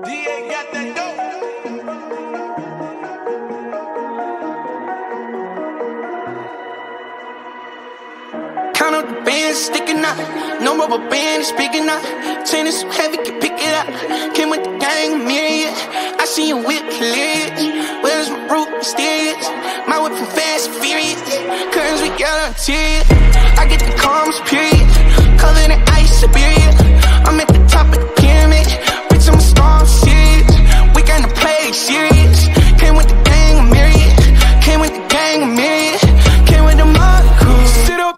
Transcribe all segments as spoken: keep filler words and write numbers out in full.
Count up the bands sticking out, no rubber band is big enough. Chain is so heavy, can pick it up. Came with the gang, myriad. I see you with hilarious. Where's my root, mysterious? My whip from fast and furious. Curtains we got on interior. I get the calms, period. Covered in ice, Siberia. I'm at the top of the pyramid. Bitch, I'm a star, I'm serious. We gonna play serious. Came with the gang, myriad. Came with the gang, myriad. Came with the Motley Crew. Sit up.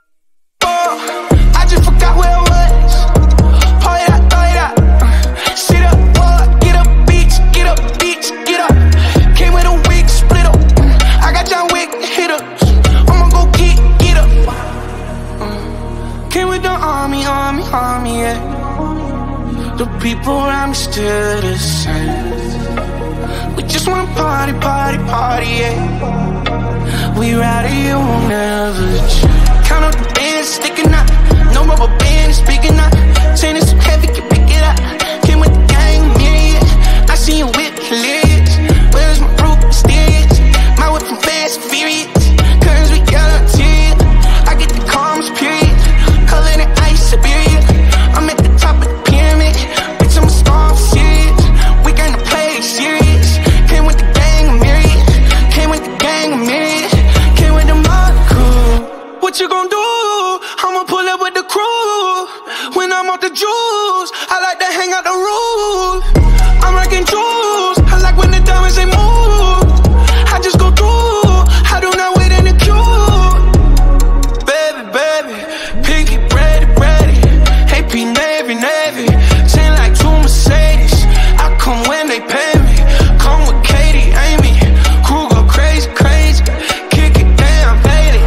I just forgot where I was. Pour it out, throw it out. Sit up, walk, get up, beach, get up, beach, get up. Came with a wig, split up. I got John Wick, hit up. I'ma go get, get up. Came with the army, army, army, yeah. The people around me still the same. We just wanna party, party, party, yeah. We ride it, you won't never change. Count up the bands sticking out, no rubber band is big enough. Chain is so heavy, can pick it up. Came with the gang, myriad. I see you with hilarious. Where's my root, mysterious? My whip from fast and furious. Curtains we got on interior. I get the calms, period. Covered in ice, Siberia. I'm at the top of the pyramid. Bitch, I'm a star, I'm serious. We gonna play serious. Came with the gang, myriad. Came with the gang, myriad. Came with the Motley Crew. What you gon' do? I'ma pull up with the crew. When I'm off the juice, I like to hang out the roof. I'm rocking jewels. I like when the diamonds they move. I just go through. I do not wait in the queue. Baby, baby, pinky, ready, ready. A P Navy, Navy. Chain like two Mercedes. I come when they pay me. Come with Katie, Amy. Crew go crazy, crazy. Kick it down, baby.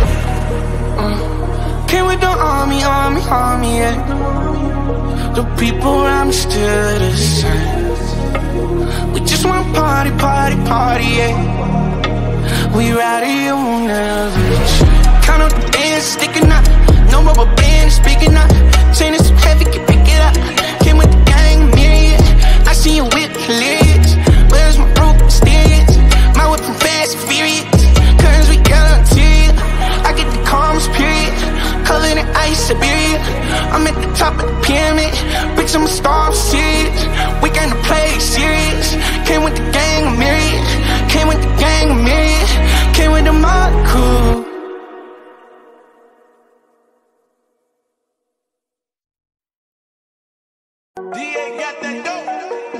Came with the army, army, army, yeah. The people around me still the same. We just wanna party, party, party, yeah. We ride it, you won't never change. Count up the bands sticking out, no rubber band is big enough. Chain is so heavy, can pick it up. Came with the gang, myriad. I see you with hilarious. Where's my root, mysterious? My whip from fast and furious. Curtains we got on interior. I get the calms, period. Covered in ice, Siberia. I'm at the top of the pyramid. Bitch, I'm a star, I'm serious. We gonna play serious. Came with the gang, myriad. Came with the gang, myriad. Came with the Motley Crew. D A got that dope.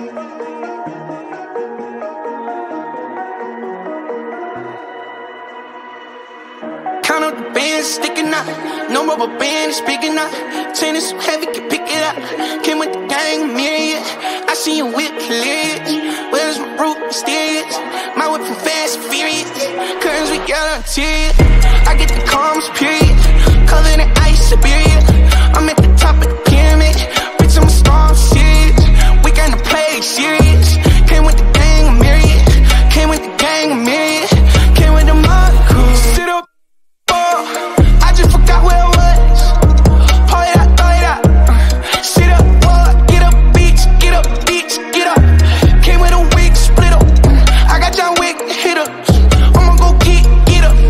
Count up the bands sticking out, no rubber band is big enough. Chain is so heavy, can pick it up. Came with the gang, myriad. I see you with hilarious. Where's my root, mysterious? My whip from fast and furious. Curtains we got on interior. I get the calms, period. Covered in ice, Siberia. I'm at the top of the pyramid. Bitch, I'm a star, I'm serious. We gonna play serious. Came with the gang, myriad. Came with the gang, myriad. Came with the Motley Crew. Sit up. I just forgot where I was. Pour it out, throw it out. Sit up, walk, get up, beach, get up, beach, get up. Came with a wig, split up. I got John Wick, hit up. I'ma go get, get up.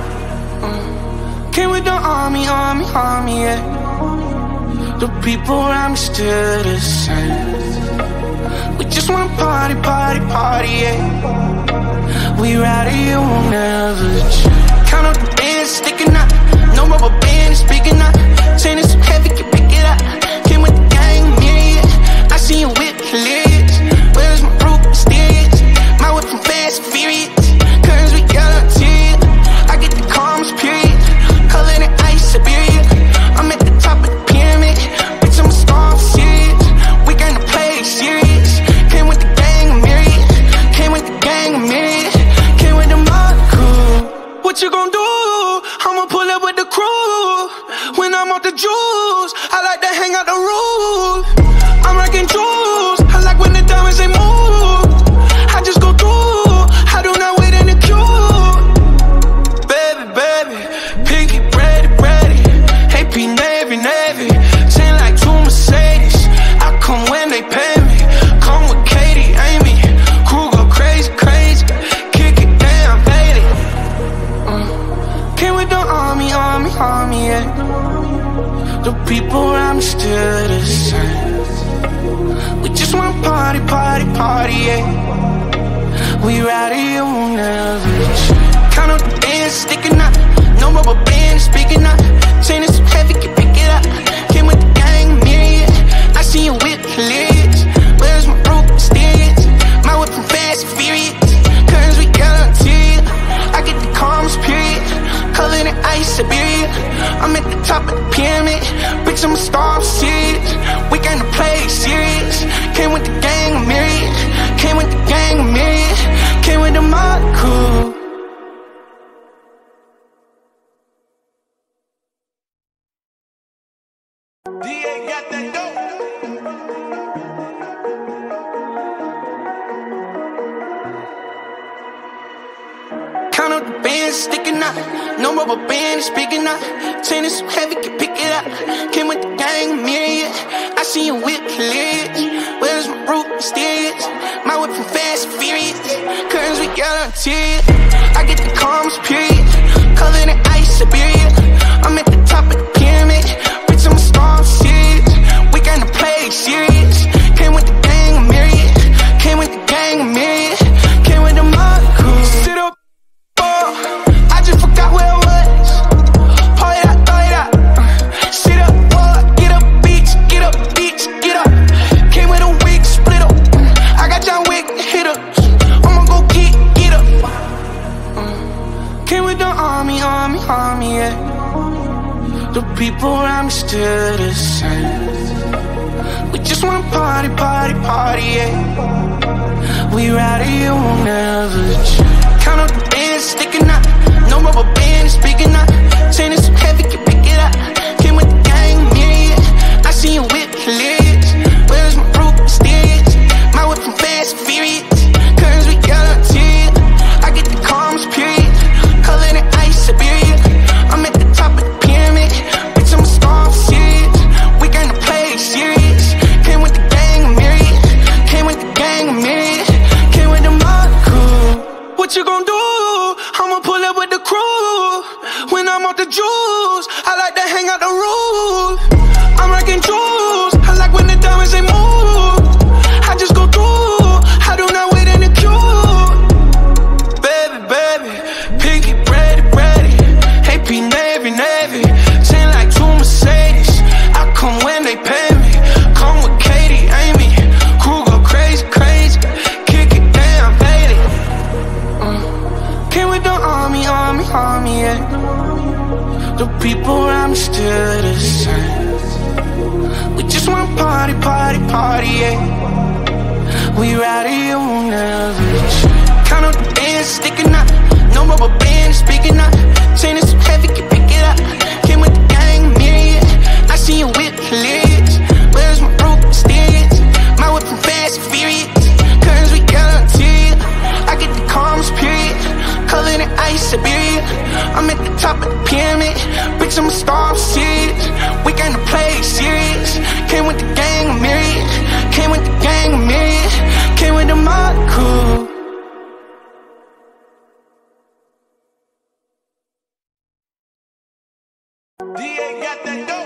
Came with the army, army, army, yeah. The people around me still the same. We just wanna party, party, party, yeah. We ride it, you won't never change. Count up the bands sticking out, no rubber band is big enough. Chain is so heavy, can pick it up. Came with the gang, myriad. I see you with hilarious. Where's my root, mysterious? My whip from fast and furious. Curtains we got on interior. I get the calms, period. Covered in ice, Siberia. I'm at the top of the pyramid. Bitch, I'm a star, I'm serious. We gonna play serious. Came with the gang, myriad. Came with the gang, myriad. Came with the Motley Crew. What you gon' do? I'ma pull up with the crew. When I'm off the juice, I like to hang out the roof. I'm rocking jewels. I like when the diamonds they move. I just go through. I do not wait in the queue. Baby, baby, pinky, ready, ready. A P Navy, Navy. Chain like two Mercedes. I come when they pay me. Come with Katie, ride it, you won't never change. Count up the bands, sticking up. No rubber band, speaking up. Chain is so heavy, can pick it up. Came with the gang, myriad. I see you with lyrics. Where's my rope, mysterious? My whip from fast, furious. Curtains, we guarantee it. I get the calmest period. Covered in ice, Siberia. I'm at the top of the pyramid. Bitch, I'm a star, I'm serious. We came to play serious. Came with the gang, emeried. Came with the gang, emeried. Came with the Motley Crew. D A got that dope. Count up the bands, sticking up. No rubber band, speaking up. Chain is so heavy, can pick it up. Came with the gang, myriad. I see you with lyrics. Where's my root, mysterious? My whip from fast, furious. Curtains, we guarantee it. I get the calmest period. Covered in ice, Siberia. I'm at the top of the pyramid. Bitch, I'm a star, I'm serious. We came to play serious. Came with the gang, myriad. Came with the gang, myriad. Came with the Motley Crew. Sit up. I just forgot where I was. Pour it out, throw it out. Sit up, boy, get up, beach, get up, beach, get up. Came with a wig, split up. I got John Wick, hit up. I'ma go get, get up. Came with the army, army, army, yeah. The people around me still the same. We just wanna party, party, party, yeah. We ride it, you won't never change. Count up the bands, sticking up. No rubber band, speaking up. Chain is so heavy, can pick it up. Came with the gang, myriad. I see you with lyrics. Where's my root, mysterious? My whip from fast, furious. Curtains, we guarantee it. I get the calmest period. Covered in ice, Siberia. I'm at the top of the pyramid. Bitch, I'm a star, I'm serious. We came to play serious. Came with the gang, myriad. Came with the gang, myriad. Came with the Motley Crew. What you gon' do? I'ma pull up with the crew. When I'm off the juice, I like to hang out the roof. I'm rocking jewels. I like when the diamonds they move. I just go through. I do not wait in the queue. Baby, baby, pinky, ready, ready. A P Navy, Navy. Chain like two Mercedes. I come when they pay me. Come with Katie, Amy. Crew go crazy, crazy. Kick it down, baby. Came with the army, army, army, yeah. The people around me still the same. We just wanna party, party, party, yeah. We ride it, you won't never change. Count up the bands, sticking up. No rubber band, speaking up. Chain is so heavy, can pick it up. Came with the gang, myriad. I see you with lyrics. Where's my root, mysterious? My whip from fast, furious. Curtains, we guarantee it. I get the calmest period. Covered in ice, Siberia. I'm at the top of the pyramid. Bitch, I'm a star, I'm serious. We came to play serious. Came with the gang, myriad. Came with the gang, myriad. Came with the Motley Crew. D A got that dope.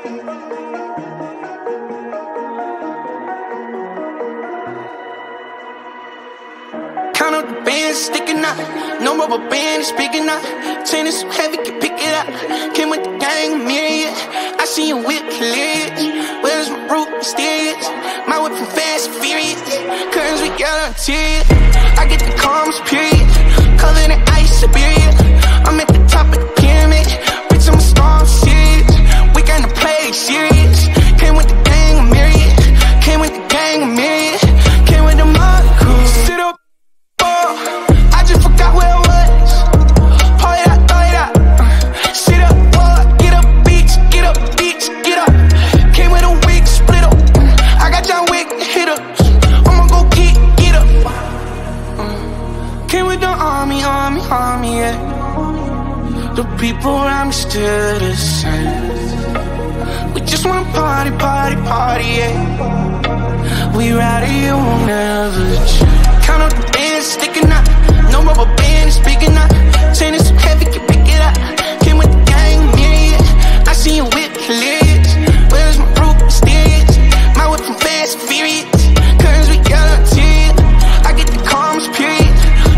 Count up the bands, sticking up. No rubber band, speaking up. Chain is so heavy, can pick it up. Came with the gang, myriad. I see you with lyrics. Where's my root, mysterious? My whip from fast, furious. Curtains, we guarantee it. I get the calmest period. Covered in ice, Siberia. I'm at the top of the pyramid. Bitch, I'm a star, I'm serious. We came to play serious. Came with the gang, myriad. Came with the gang, myriad. Came with the Motley Crew. Sit up. I just forgot where I was. Pour it out, throw it out. Sit up, boy, get up, beach, get up, beach, get up. Came with a wig, split up. I got John Wick, hit up. I'ma go get, get up. Came with the army, army, army, yeah. The people around me still the same. We just wanna party, party, party, yeah. We ride it, you won't never change. Count up the bands, sticking up. No rubber band, speaking up. Chain is so heavy, can pick it up. Came with the gang, myriad. I see you with lyrics. Where's my root, mysterious? My whip from fast, furious. Curtains, we guarantee it. I get the calmest period.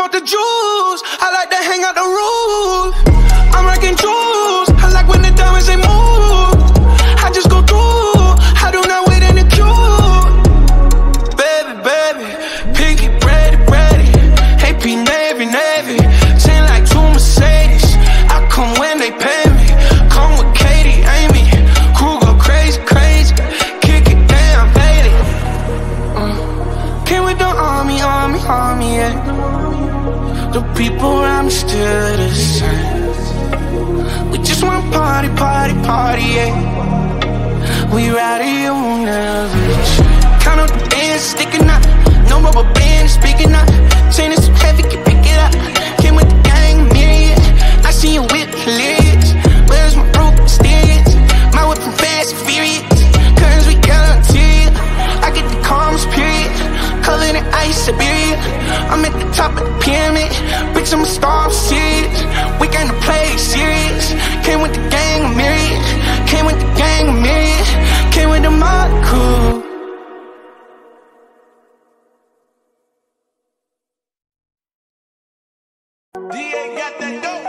off the juice, I like to hang out the roof. I'm rocking jewels, I like when the diamonds they move. I just go through, I do not wait in the queue. Baby, baby, pinky, ready, ready. A P, Navy, Navy. Ten like two Mercedes. I come when they pay me. Come with Katie, Amy. Crew go crazy, crazy. Kick it down, baby. Uh, came with the army, army, army, yeah. The people around me still the same. We just wanna party, party, party, yeah. We rowdy, you won't never change. Count up the bands, sticking up. No rubber band, speaking up. Chain is so heavy, can pick it up. Came with the gang, myriad. I see you with lyrics. Where's my rope, mysterious? My whip from fast and furious. Curtains we guarantee. I get the calmest period. Covered in ice, Siberia. I'm at the top of the pyramid. Bitch, I'm a star, I'm serious. We came to play serious. Came with the gang, emeried. Came with the gang, emeried. Came with the Motley Crew. D A got that dope.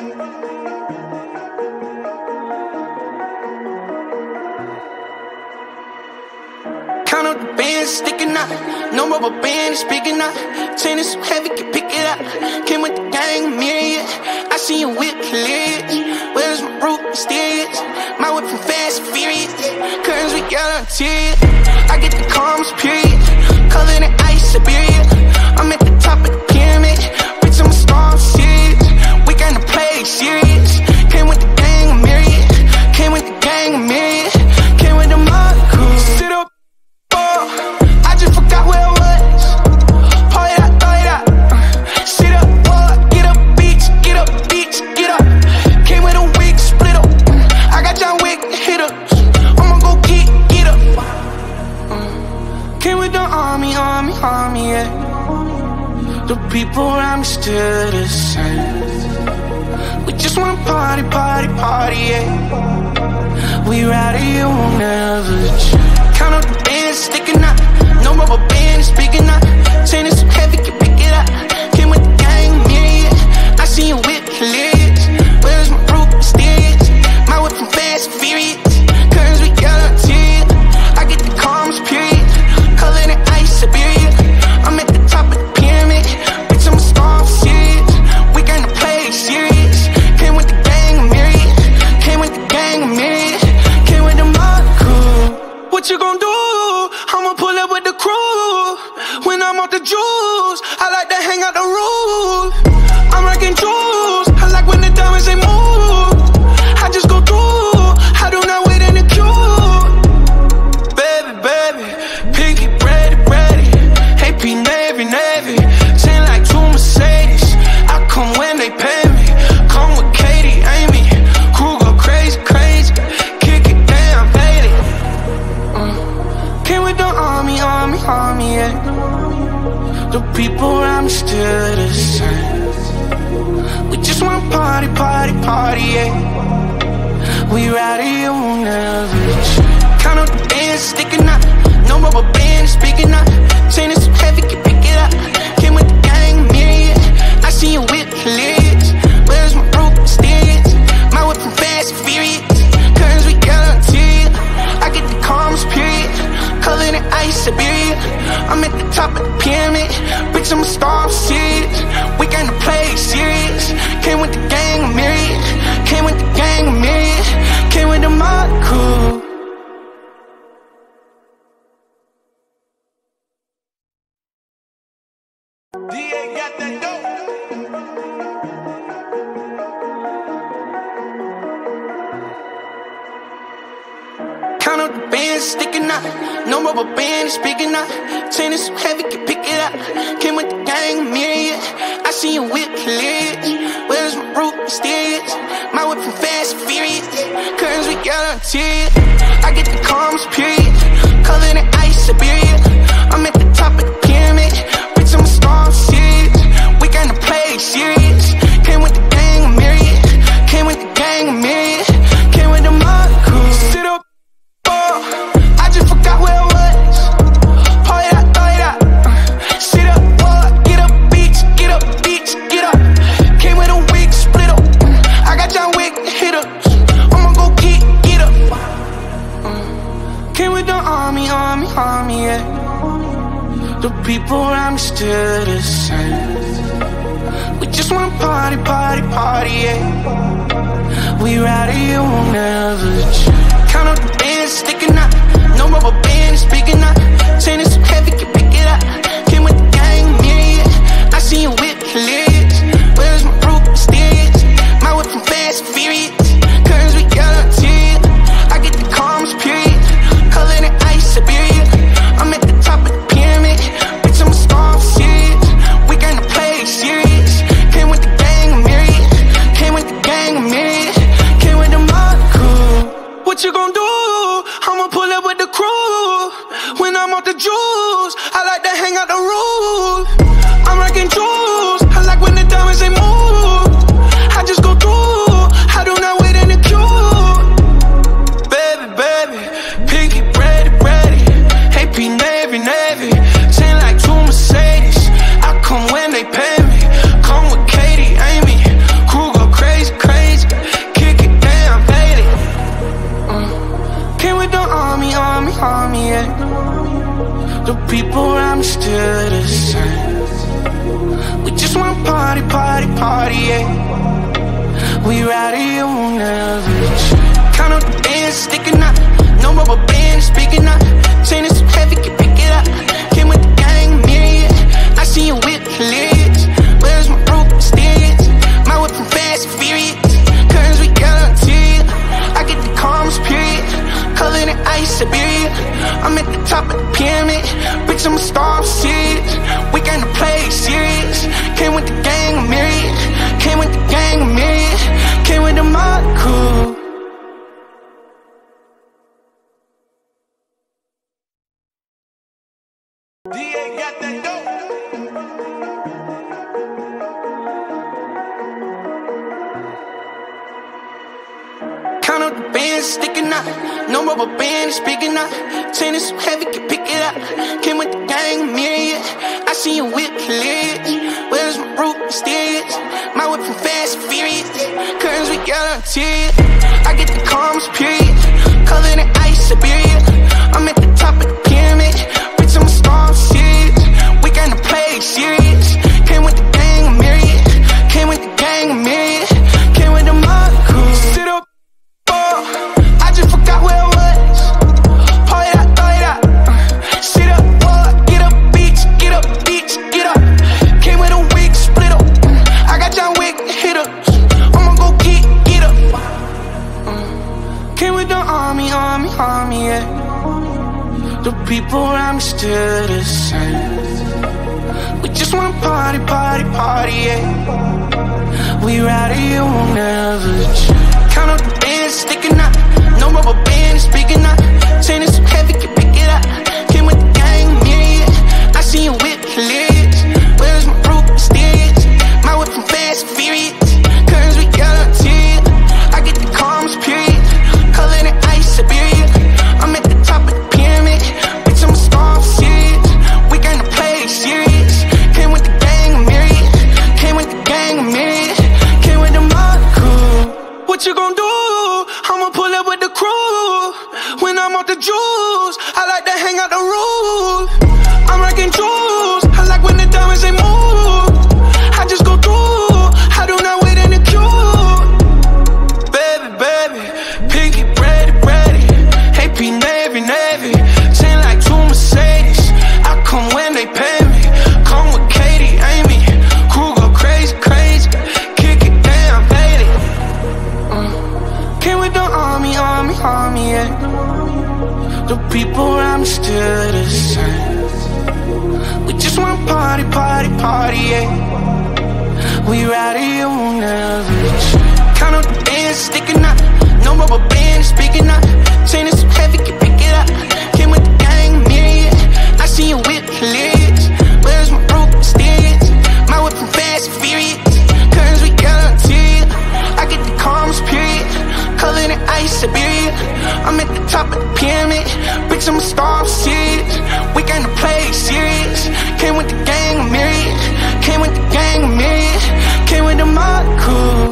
Count up the bands, sticking up. No rubber band, speaking up. Chain is so heavy, can pick it up. Came with the gang, myriad. I see you with lyrics. Where's my root, mysterious? My whip from fast and furious. Curtains we guarantee. I get the calmest period. Covered in ice, Siberia. I'm at the top of the pyramid. Bitch, I'm a star, I'm serious. We came to play serious. Came with the gang, myriad. Came with the gang, myriad. Came with the Motley Crew. Sit up. I just forgot where I was. Pour it out, throw it out. Sit up, boy, get up, beach, get up, beach, get up. Came with a wig, split up. I got John Wick, hit up. I'ma go get, get up. Came with the army, army, army, yeah. The people around me still the same. We just wanna party, party, party, yeah. We rowdy, you won't never change. Count up the bands, sticking up. No rubber band, speaking up. Chain is so heavy, can pick it up. Came with the gang, myriad. I see you with lyrics. Where's my root, mysterious? My whip from fast and furious. Curtains we guarantee. I get the calmest period. Covered in ice, Siberia. I'm at the top of the pyramid. Bitch, I'm a star, I'm serious. We came to play serious. Came with the gang, myriad. Came with the gang, myriad. Came with the Motley Crew. What you gon' do? I'ma pull up with the crew. When I'm off the juice, I like to hang out the roof. I'm rocking jewels, I like when the diamonds they move. I just go through, I do not wait in the queue. Baby, baby, pinky, ready, ready. A P, Navy, Navy. Ten like two Mercedes. I come when they pay me. Come with Katie, Amy. Crew go crazy, crazy. Kick it down, baby. Uh, came with the army, army, army, yeah. The people around me still the same. We just wanna party, party, party, yeah. We rowdy, you won't never change. Count up the bands, sticking up. No rubber band, speaking up. Chain is so heavy, can pick it up. Came with the gang, myriad. I see you with lyrics. Where's my root, mysterious? My whip from fast and furious. Curtains we guarantee. I get the calmest period. Covered in ice, Siberia. I'm at the top of the pyramid. Bitch, I'm a star, I'm serious. We came to play serious. Came with the gang, myriad. Came with the gang, myriad. Came with the Motley Crew. D A got that dope. Count up the bands, sticking up. No rubber band, speaking up. Chain is so heavy, can pick it up. Came with the gang, myriad. I see you with lyrics. Where's my root, mysterious? My whip from fast and furious. Curtains we guarantee. I get the calmest period. Covered in ice, Siberia. I'm at the top of the pyramid. Bitch, I'm a star, I'm serious. We came to play serious. Came with the gang, myriad. Came with the gang, myriad. Came with the Motley Crew. Sit up. I just forgot where I was. Pour it out, throw it out. Sit up, boy, get up, beach, get up, beach. The people around me still the same. We just wanna party, party, party, yeah. We ride it, you won't never change. Count up the bands, sticking up. No rubber band is speaking up. Chain is so heavy, can pick it up. Came with the gang, myriad. I see you with lyrics. Where's my proof, mysterious? My whip from fast, furious. Curtains we yellow, tears. I get the calms, period. Color in ice, Siberia. I'm at the top of the pyramid. Bitch, I'm a star, I'm serious. We gonna play serious. Came with the gang, myriad. Came with the gang, myriad. Came with the Motley Crew. What you gon' do? I'ma pull up with the crew. When I'm off the juice, I like to hang out the roof. I'm rocking jewels. I like when the diamonds they move. I just go through. I do not wait in the queue. Baby, baby, pinky, ready, ready. A P Navy, Navy. Chain like two Mercedes. I come when they pay me. Come with Katie, Amy. Crew go crazy, crazy. Kick it down, baby. Uh. Came with the army, army, army, yeah. The people around me still the same. We just wanna party, party, party, yeah. We ride it, you won't never change. Count up the bands, sticking up. No rubber band, speaking up. Chain is so heavy, can pick it up. Came with the gang, myriad. I see you with lyrics. Where's my proof, mysterious? My whip from fast, furious. Curtains we yellow, tears. I get the calms, period. Color in ice, Siberia. I'm at the top of the pyramid. Bitch, I'm a star, I'm serious. We gonna play serious. Came with the gang, myriad. Came with the gang, myriad. Came with the Motley Crew. D A got that dope. Count up the bands, sticking up. No rubber band is speaking up. Chain is so heavy, can pick it up. Came with the gang, myriad. I see you with lyrics. Where's my root, mysterious? My whip from fast, furious. Curtains we yellow, tears. I get the calms, period. Color in ice, Siberia. I'm at the top of the pyramid. Bitch, I'm a star, I'm serious. We gonna play serious. Came with the gang, myriad. Came with the gang, myriad. Came with the Motley Crew. Sit up. I just forgot where I was. Pour it out, throw it out. Sit up, boy, get up, bitch, get up, bitch, get up. Came with a wig, split up. I got John Wick, hit up. I'ma go get, get up. Came with the army, army, army, yeah. The people around me still the same. We just wanna party, party, party, yeah. We ride it, you won't never change. Count up the bands, sticking up. No rubber band is speaking up. Chain is so heavy, can pick it up. Came with the gang, myriad. I see you with lyrics. Where's my proof, mysterious? My whip from fast, furious. Curtains we yellow, tears. I get the calms, period. Color in ice, Siberia. I'm at the top of the pyramid. Bitch, I'm a star, I'm serious. We gonna play serious. Came with the gang, myriad. Came with the gang, myriad. Came with the Motley Crew. What you gon' do? I'ma pull up with the crew. When I'm off the juice, I like to hang out the roof. I'm rocking jewels. I like when the diamonds they move. I just go through. I do not wait in the queue. Baby, baby, pinky, ready, ready. A P Navy, Navy. Chain like two Mercedes. I come when they pay me. Come with Katie, Amy. Crew go crazy, crazy. Kick it down, baby. Uh. Came with the army, army, army, yeah. The people around me still the same. We just wanna party, party, party, yeah. We ride it, you won't never change. Count up the bands, sticking up. No rubber band is speaking up. Chain is so heavy, can pick it up. Came with the gang, myriad. I see you with lyrics. Where's my proof, mysterious? My whip from fast, furious. Curtains we yellow, tears. I get the calms, period. Color in ice, Siberia. I'm at the top of the pyramid. Bitch, I'm a star, I'm serious. We gonna play serious. Came with the gang, myriad. Came with the gang, myriad. Came with the Motley Crew.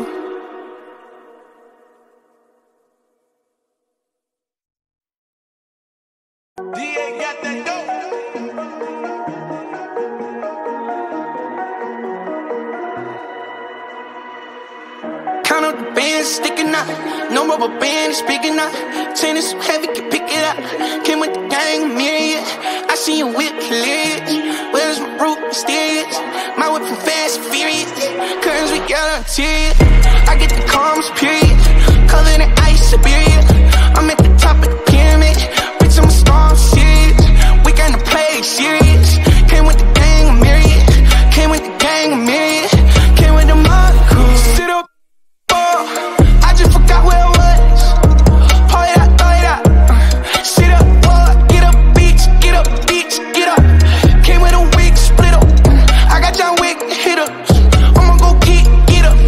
bands sticking out. No rubber band is big enough. Tennis so heavy, can pick it up. Came with the gang, myriad. I see you with lyrics. Where's my root, mysterious? My whip from fast and furious. Curtains we got on interior. I get the calmest period. Covered in ice, Siberia. I'm at the top of the pyramid. Bitch, I'm a star, I'm serious. We gonna play serious. Came with the gang, myriad. Came with the gang, myriad. Came with the Motley Crew. Sit up, oh, I just forgot where I was. Pour it out, throw it out. Sit up, oh, get up, beach, get up, beach, get up. Came with a wig, split up. I got John Wick, hit up. I'ma go get, get up.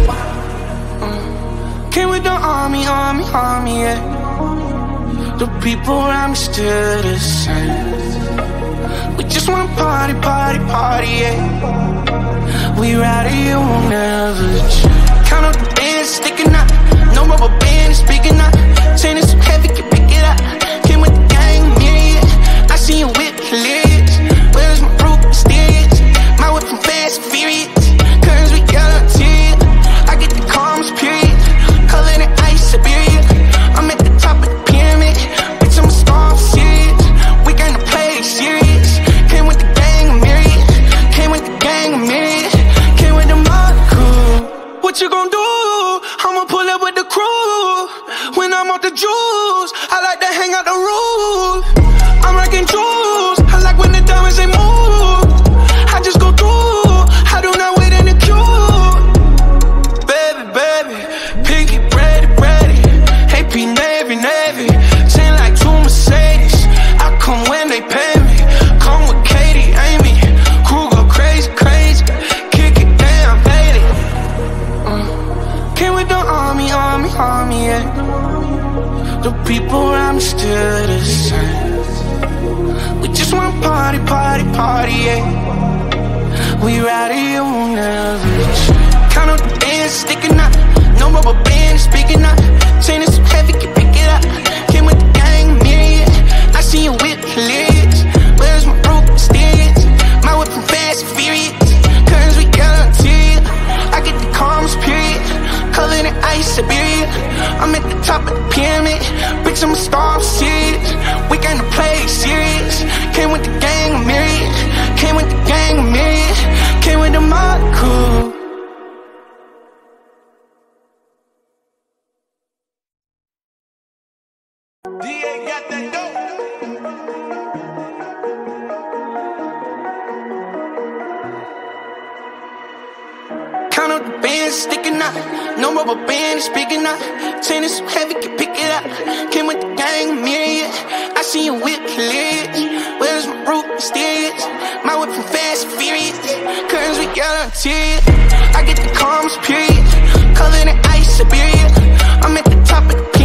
Came with the army, army, army, yeah. The people around me still the same. We just wanna party, party, party, yeah. We rowdy, you won't never change. Count up the bands sticking out. No rubber band is big enough. Tennis so heavy, can pick it up. Came with the gang, myriad. I see you with lyrics. Where's my root, mysterious? My whip from fast and furious. Curtains we got on interior. I get the calmest period. Covered in ice, Siberia. I'm at the top of the pyramid. Bitch, I'm a star, I'm serious. We gonna play serious. Came with the gang, myriad. Came with the gang, myriad. Came with the Motley Crew. What you gon' do? I'ma pull up with the crew. When I'm off the juice, I like to hang out the roof. I'm rocking jewels. I like when the diamonds they move. I just go through. I do not wait in the queue. Baby, baby, pinky, ready, ready. A P Navy, Navy. Chain like two Mercedes. I come when they pay me. Come with Katie, Amy. Crew go crazy, crazy. Kick it down, baby. Uh, came with the army, army, army, yeah. The people around me still the same. We just wanna party, party, party, yeah. We rowdy, you won't never change. Count up the bands sticking out. No rubber band is big enough. Tennis so heavy, can pick it up. Came with the gang, myriad. I see you with lyrics. Where's my root, mysterious? My whip from fast and furious. Curtains we got on interior. I get the calmest period. Covered in ice, Siberia. I'm at the top of the pyramid. Bitch, I'm a star, I'm serious. We gonna play serious. Came with the gang, myriad. Came with the gang, myriad. Came with the Motley Crew. D A got that dope. Count up the bands sticking out. No rubber band is big enough. Tennis so heavy, can pick it up. Came with the gang, myriad. I see you with lyrics. Where's my root, mysterious? My whip from fast and furious. Curtains we got on interior. I get the calmest period. Covered in ice, Siberia. I'm at the top of the